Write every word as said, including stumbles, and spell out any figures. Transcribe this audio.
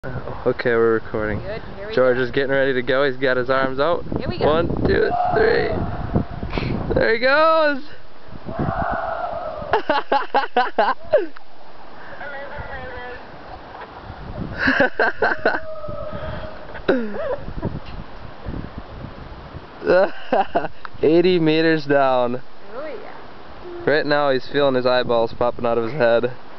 Oh, okay, we're recording. Good. Here we George go. is getting ready to go. He's got his arms out. Here we go. One, two, three. There he goes. eighty meters down. Oh yeah. Right now he's feeling his eyeballs popping out of his head.